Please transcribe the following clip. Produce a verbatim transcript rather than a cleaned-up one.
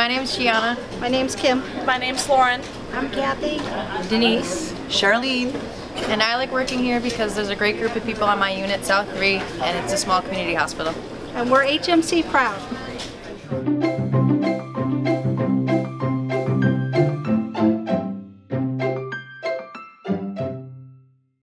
My name's Gianna. My name's Kim. My name's Lauren. I'm Kathy. Denise. Charlene. And I like working here because there's a great group of people on my unit, South three, and it's a small community hospital. And we're H M C proud.